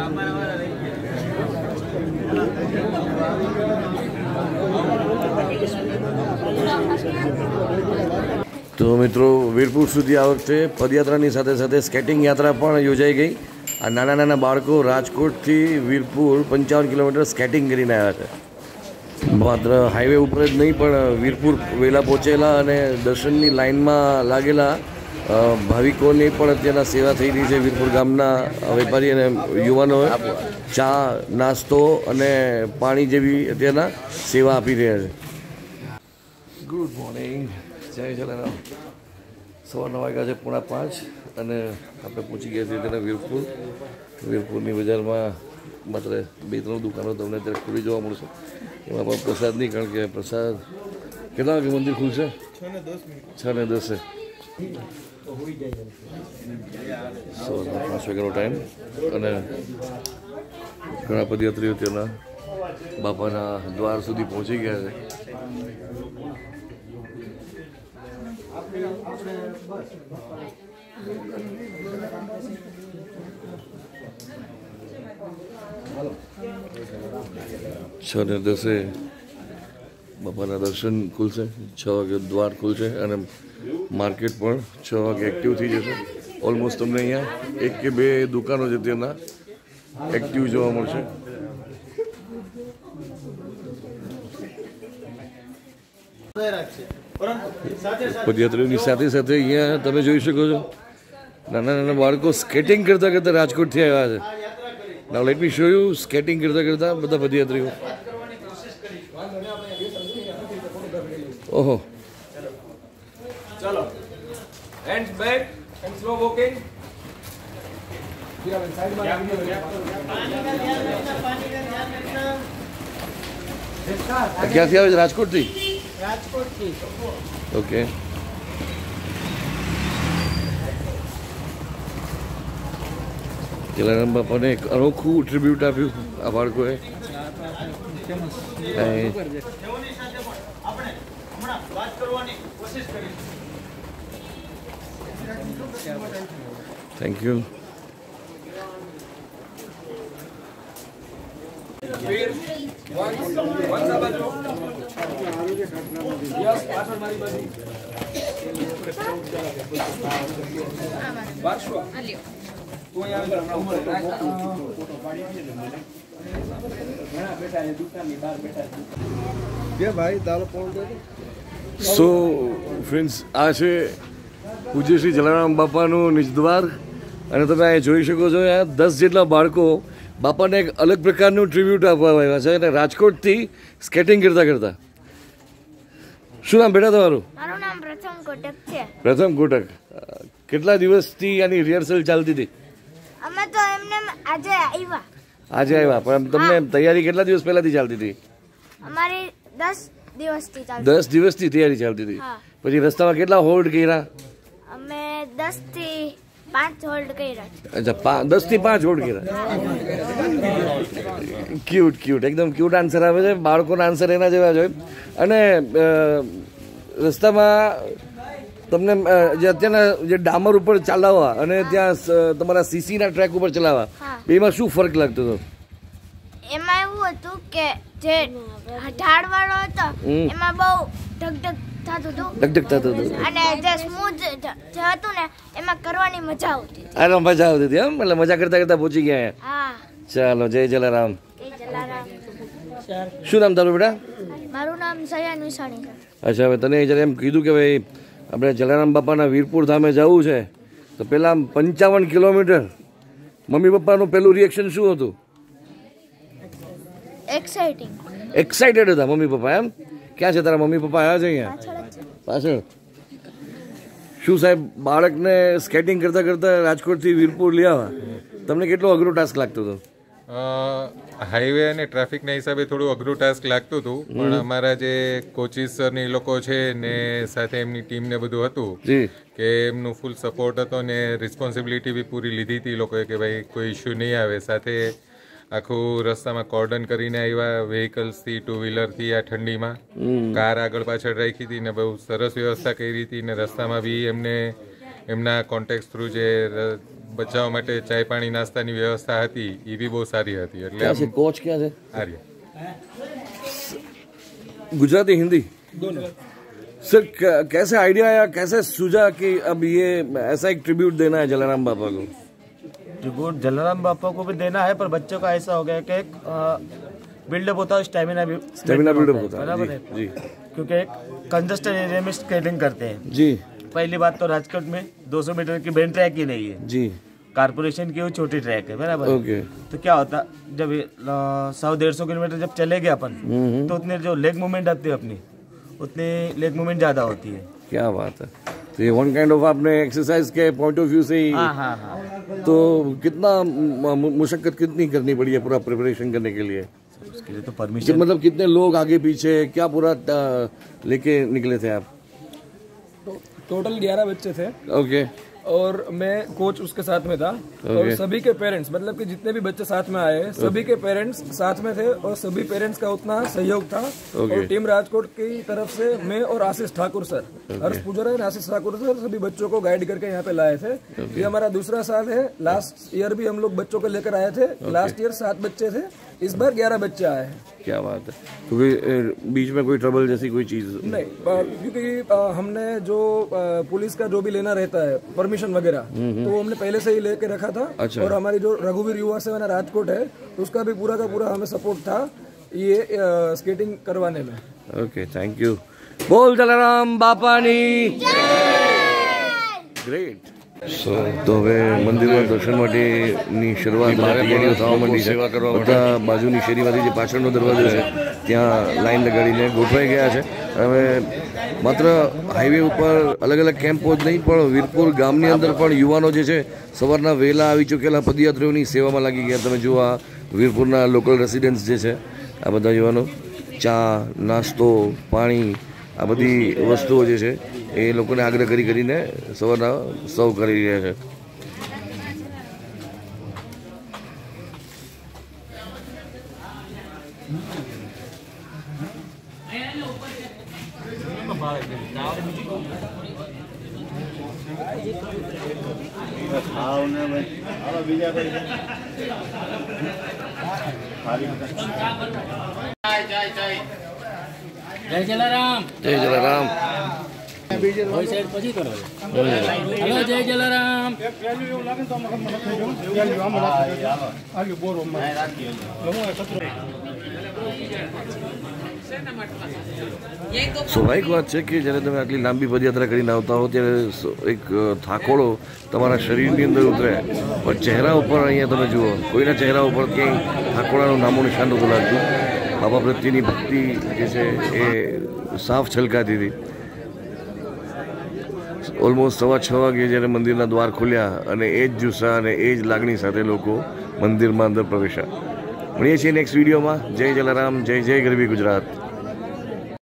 તો મિત્રો વીરપુર સુધી આ વખતે પદયાત્રાની સાથે સાથે સ્કેટિંગ યાત્રા પણ યોજાઈ ગઈ. આ નાના નાના બાળકો રાજકોટથી વીરપુર 55 કિલોમીટર સ્કેટિંગ કરીને આવ્યા છે. માત્ર હાઈવે ઉપર જ નહીં પણ વીરપુર વહેલા પહોંચેલા અને દર્શનની લાઇનમાં લાગેલા ભાવિકોની પણ અત્યારના સેવા થઈ રહી છે. વીરપુર ગામના વેપારી અને યુવાનોએ ચા, નાસ્તો અને પાણી જેવી અત્યારના સેવા આપી રહ્યા છે. ગુડ મોર્નિંગ, જય જલારામ. સવારના વાગ્યા છે 4:45 અને આપણે પહોંચી ગયા છીએ તેના વીરપુરની બજારમાં. માત્ર 2-3 દુકાનો તમને અત્યારે ખુલ્લી જોવા મળશે. એમાં પણ પ્રસાદ નહીં, કારણ કે પ્રસાદ કેટલા વાગે મંદિર ખુલશે? 6:10. સવારના 5 વાગ્યાનો ટાઈમ અને ઘણા પદયાત્રીઓ તેના બાપાના દ્વાર સુધી પહોંચી ગયા છે. છ ને 10 બાપાના દર્શન ખુલશે, 6 વાગે દ્વાર ખુલશે અને માર્કેટ પણ 6 વાગે એક્ટિવ થઈ જશે. ઓલમોસ્ટ તમને અહીંયા 1 કે 2 દુકાનો છે તેના એક્ટિવ જોવા મળશે. પદયાત્રીઓની સાથે સાથે અહીંયા તમે જોઈ શકો છો નાના નાના બાળકો સ્કેટિંગ કરતા કરતા રાજકોટથી આવ્યા છે. Now let me show you skating કરતા કરતા બધા પદયાત્રીઓ. ઓહો, ચલો hands back and slow walking. ક્યાંથી આવે છે? રાજકોટથી. ઓકે. જલારામ બાપાને એક અનોખું ટ્રિબ્યુટ આપ્યું આ બાળકોએ. Thank you. સો ફ્રેન્ડ્સ, આ છે પૂજ્ય શ્રી જલારામ બાપાનું નિજદ્વાર અને તમે અહીં જોઈ શકો છો. અહીંયા 10 જેટલા બાળકો બાપાને એક અલગ પ્રકારનું ટ્રિબ્યુટ આપવા આવ્યા છે અને રાજકોટથી સ્કેટિંગ કરતા કરતા. શું નામ બેટા તમારું? મારું નામ પ્રથમ કોટક છે. પ્રથમ કોટક. કેટલા દિવસથી આની રિહર્સલ ચાલતી હતી? અમે તો એમને આજે આવ્યા. આજે આવ્યા, પણ તમને તૈયારી કેટલા દિવસ પહેલાથી ચાલતી હતી? અમારી 10 દિવસથી ચાલતી. 10 દિવસથી તૈયારી ચાલતી હતી. પછી રસ્તામાં કેટલા હોલ્ડ કર્યા? અમે 10 થી 5 હોલ્ડ કર્યા. અચ્છા, 10 થી 5 હોલ્ડ કર્યા. ક્યુટ ક્યુટ, એકદમ ક્યુટ આન્સર આવે છે. બાળકોના આન્સર એના જેવા જ હોય. અને રસ્તામાં તમને જે અત્યારના જે ડામર ઉપર ચલાવવા અને ત્યાં તમારા સીસીના ટ્રેક ઉપર ચલાવવા, બેમાં શું ફરક લાગતો હતો? એમાં એવું હતું કે જે ઢાળ વાળો હતો એમાં બહુ ધક થતું હતું અને જે સ્મૂથ જે હતું ને એમાં કરવાની મજા આવતી. આનો મજા આવતી હતી એમ? એટલે મજા કરતા કરતા પહોંચી ગયા. હા. ચાલો, જય જલારામ. જય જલારામ. શું નામ તારું બેટા? મારું નામ સયાન વિસાણી. અચ્છા, હવે તને જ્યારે એમ કીધું કે ભાઈ આપણે જલારામ બાપાના વીરપુર ધામે જવું છે, તો પેલા 55 કિલોમીટર મમ્મી પપ્પાનું પેલું રિએક્શન શું હતું? એક્સાઇટેડ હતા મમ્મી પપ્પા એમ? ક્યાં છે તારા મમ્મી પપ્પા? આવ્યા છે અહીંયા પાછળ. શું સાહેબ, બાળકને સ્કેટિંગ કરતા કરતા રાજકોટથી વીરપુર લઈ આવવા તમને કેટલો અઘરો ટાસ્ક લાગતો હતો? હાઈવે અને ટ્રાફિકના હિસાબે થોડું અઘરું ટાસ્ક લાગતું હતું, પણ અમારા જે કોચિસ ને એ લોકો છે ને સાથે એમની ટીમ ને બધું હતું કે એમનું ફૂલ સપોર્ટ હતો ને રિસ્પોન્સિબિલિટી બી પૂરી લીધી હતી લોકોએ કે ભાઈ કોઈ ઇશ્યુ નહીં આવે. સાથે આખું રસ્તામાં કોર્ડન કરીને આવ્યા, વ્હીકલ્સથી, 2 વ્હીલરથી. આ ઠંડીમાં કાર આગળ પાછળ રાખી હતી ને બહુ સરસ વ્યવસ્થા કરી હતી. ને રસ્તામાં બી એમને એમના કોન્ટેક્ટ થ્રુ જે બચ્ચાઓ માટે ચાય પાણી નાસ્તાની વ્યવસ્થા હતી એ બી બહુ સારી હતી. क्या એટલે है कोच क्या है આર્ય गुजराती हिंदी दोनों सर कैसे आइडिया आया कैसे सूझा कि अब ये ऐसा एक ट्रिब्यूट देना है जलाराम बापा को? ट्रिब्यूट जलाराम बापा को भी देना है पर बच्चों का ऐसा हो गया कि एक बिल्डअप होता है, स्टेमिना बिल्डअप होता है बराबर है जी क्योंकि एक कंजस्टेड एरिया में स्केटिंग करते हैं जी. पहली बात तो राजकोट में 200 मीटर की बेन ट्रैक ही नहीं है जी कारपोरेशन की वो छोटी ट्रैक है बराबर. ओके. तो क्या होता जब 100-150 किलोमीटर जब चलेंगे अपन तो उतने जो लेग मूवमेंट आती है अपनी उतनी लेग मूवमेंट ज्यादा होती है. क्या बात है. तो ये वन काइंड ऑफ आपने एक्सरसाइज के पॉइंट ऑफ व्यू से ही हाँ. तो कितना मुशक्कत कितनी करनी पड़ी है पूरा प्रिपरेशन करने के लिए? उसके लिए तो परमिशन मतलब कितने लोग आगे पीछे क्या पूरा लेके निकले थे आप? टोटल 11 बच्चे थे ओके. और मैं कोच उसके साथ में था और सभी के पेरेंट्स मतलब कि जितने भी बच्चे साथ में आए सभी के पेरेंट्स साथ में थे और सभी पेरेंट्स का उतना सहयोग था. और टीम राजकोट की तरफ से मैं और आशीष ठाकुर सर हर्ष पुजारा और आशीष ठाकुर सर सभी बच्चों को गाइड करके यहाँ पे लाए थे. ये हमारा दूसरा साल है. लास्ट ईयर भी हम लोग बच्चों को लेकर आए थे. लास्ट ईयर 7 बच्चे थे, इस बार 11 बच्चे आए हैं. क्या बात है. क्योंकि बीच में कोई ट्रबल जैसी कोई चीज नहीं क्योंकि हमने जो पुलिस का जो भी लेना रहता है परमिशन वगैरह तो वो हमने पहले से ही लेके रखा था. अच्छा. और हमारी जो रघुवीर युवा सेना राजकोट है उसका भी पूरा का पूरा हमें सपोर्ट था ये स्केटिंग करवाने में. Okay thank you. बोल जलाराम बापानी ગ્રેટ. તો હવે મંદિરમાં દર્શન માટેની શરૂઆત તૈયારીઓ થવા માંડી છે. બધા બાજુની શેરીમાંથી જે પાછળનો દરવાજો છે ત્યાં લાઈન લગાડીને ગોઠવાઈ ગયા છે. હવે માત્ર હાઈવે ઉપર અલગ અલગ કેમ્પો જ નહીં પણ વીરપુર ગામની અંદર પણ યુવાનો જે છે સવારના વહેલા આવી ચૂકેલા પદયાત્રીઓની સેવામાં લાગી ગયા. તમે જુઓ આ વીરપુરના લોકલ રેસિડેન્ટ્સ જે છે આ બધા યુવાનો ચા નાસ્તો પાણી આ બધી વસ્તુઓ જે છે એ લોકોને આગ્રહ કરીને સવારના સર્વ કરી રહ્યા છે. જય જલારામ. જય જલારામ. હેલો જય જલારામ. સ્વાભાવિક વાત છે કે જ્યારે તમે આટલી લાંબી પદયાત્રા કરીને આવતા હો ત્યારે એક થાકોડો તમારા શરીરની અંદર ઉતરે પણ ચહેરા ઉપર અહીંયા તમે જુઓ કોઈના ચહેરા ઉપર ક્યાંય થાકોડાનું નામો નિશાન નહોતું લાગતું. બાપા પ્રત્યેની ભક્તિ જે છે એ સાફ છલકાતી હતી. ઓલમોસ્ટ 6:15 વાગે જ્યારે મંદિરના દ્વાર ખોલ્યા અને એ જ જુસ્સા અને એ જ લાગણી સાથે લોકો મંદિરમાં અંદર પ્રવેશ્યા. મળીએ છીએ નેક્સ્ટ વિડીયોમાં. જય જલારામ. જય જય ગરવી ગુજરાત.